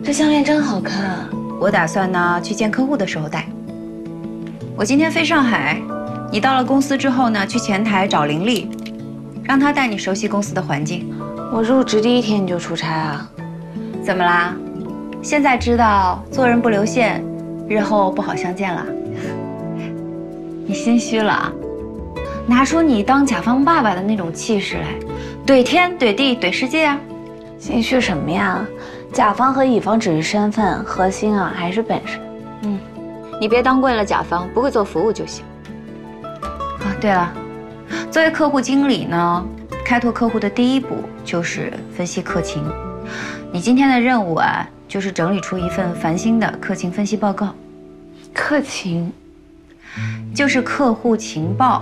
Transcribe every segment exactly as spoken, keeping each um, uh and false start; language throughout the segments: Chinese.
这项链真好看。 我打算呢去见客户的时候戴。我今天飞上海，你到了公司之后呢，去前台找林丽，让她带你熟悉公司的环境。 我入职第一天你就出差啊？ 怎么啦？现在知道做人不留线，日后不好相见了？你心虚了啊？拿出你当甲方爸爸的那种气势来，怼天怼地怼世界啊！ 心虚什么呀？甲方和乙方只是身份，核心啊还是本事。 嗯，你别当惯了甲方，不会做服务就行。啊，对了，作为客户经理呢，开拓客户的第一步就是分析客情。你今天的任务啊，就是整理出一份繁星的客情分析报告。 客情， 就是客户情报。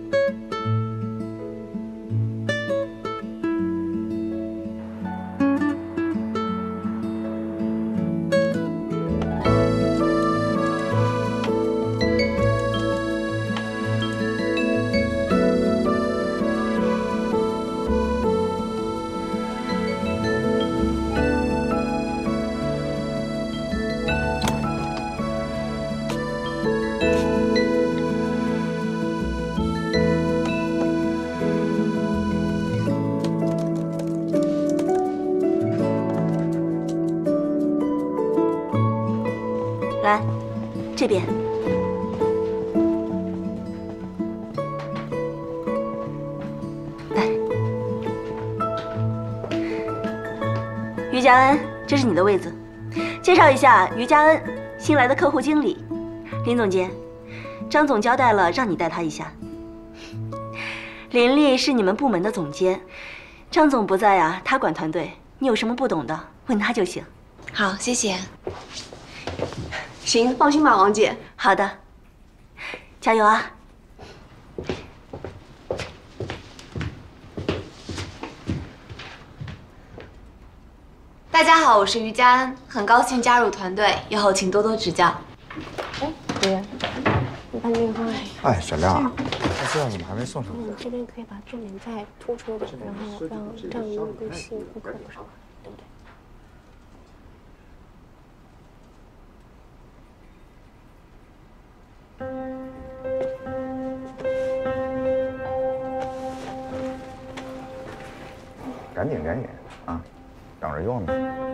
来，这边。来，于家恩，这是你的位子。介绍一下，于家恩，新来的客户经理。林总监，张总交代了，让你带他一下。林丽是你们部门的总监，张总不在啊，他管团队，你有什么不懂的，问他就行。 好，谢谢。 行，放心吧，王姐。好的，加油啊！ 大家好，我是于佳恩，很高兴加入团队，以后请多多指教。 哎，姐，你把那个放在。 哎，小亮，那资料怎么还没送上来？ 你这边可以把重点再突出点，然后让这样能更吸引顾客，不是吗？对不对？ 赶紧赶紧啊，等着用呢。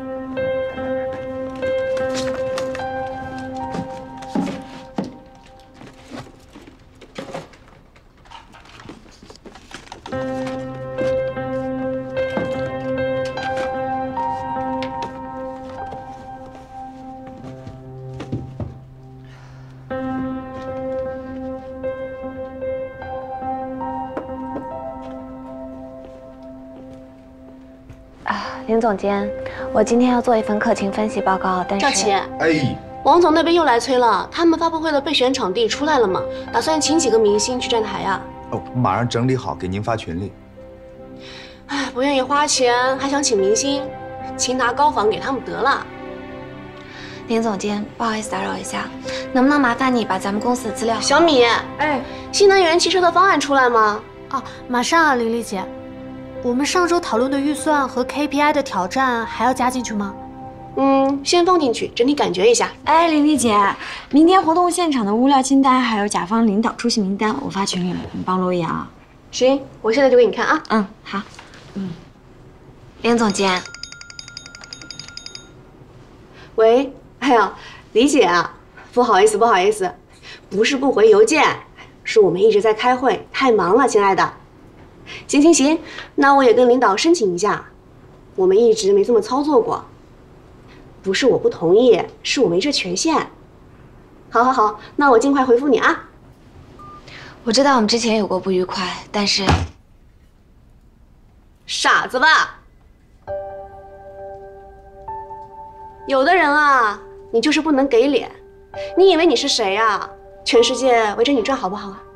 林总监，我今天要做一份客情分析报告，但是赵琪， 哎， 王总那边又来催了，他们发布会的备选场地出来了吗？打算请几个明星去站台呀？ 哦，马上整理好给您发群里。 哎，不愿意花钱，还想请明星，请拿高仿给他们得了。 林总监，不好意思打扰一下，能不能麻烦你把咱们公司的资料？ 小米，哎，新能源汽车的方案出来吗？ 哦，马上啊，玲丽姐。我们上周讨论的预算和 K P I 的挑战还要加进去吗？ 嗯，先放进去，整体感觉一下。 哎，玲丽姐，明天活动现场的物料清单还有甲方领导出席名单，我发群里了，你帮罗一啊。 行，我现在就给你看啊。 嗯，好。 嗯，林总监， 喂，哎呀，李姐啊，不好意思，不好意思，不是不回邮件，是我们一直在开会，太忙了，亲爱的。行行行，那我也跟领导申请一下，我们一直没这么操作过，不是我不同意，是我没这权限。好好好，那我尽快回复你啊。 我知道我们之前有过不愉快，但是…… 傻子吧？有的人啊，你就是不能给脸，你以为你是谁啊？全世界围着你转，好不好啊？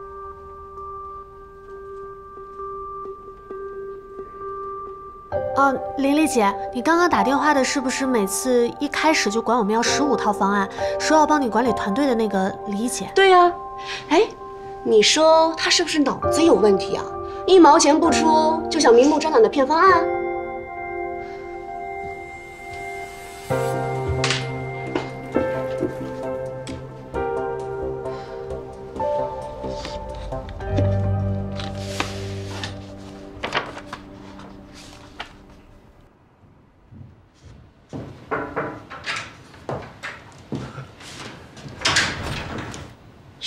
哦，玲丽姐，你刚刚打电话的是不是每次一开始就管我们要十五套方案，说要帮你管理团队的那个李姐？ 对呀、啊，哎，你说她是不是脑子有问题啊？一毛钱不出就想明目张胆的骗方案？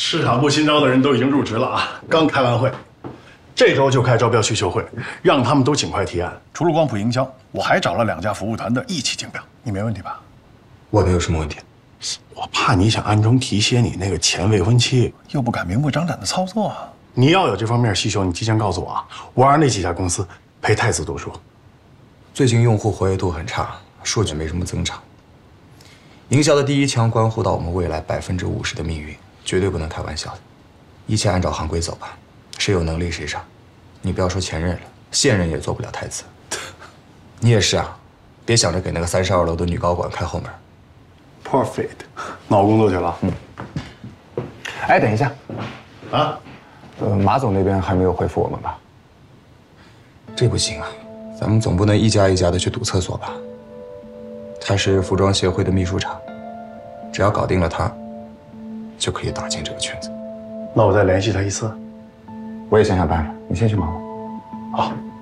市场部新招的人都已经入职了啊，刚开完会，这周就开招标需求会，让他们都尽快提案。除了光谱营销，我还找了两家服务团队一起竞标，你没问题吧？ 我没有什么问题。 我怕你想暗中提携你那个前未婚妻，又不敢明目张胆的操作啊。你要有这方面需求，你提前告诉我啊，我让那几家公司陪太子读书。 最近用户活跃度很差，数据没什么增长。营销的第一枪关乎到我们未来百分之五十的命运，绝对不能开玩笑的。一切按照行规走吧，谁有能力谁上。你不要说前任了，现任也做不了太子。你也是啊，别想着给那个三十二楼的女高管开后门。 Perfect， 那我工作去了。 嗯。哎，等一下， 啊， 呃，马总那边还没有回复我们吧？ 这不行啊，咱们总不能一家一家的去堵厕所吧？他是服装协会的秘书长，只要搞定了他，就可以打进这个圈子。 那我再联系他一次。 我也想想办法，你先去忙吧。 好。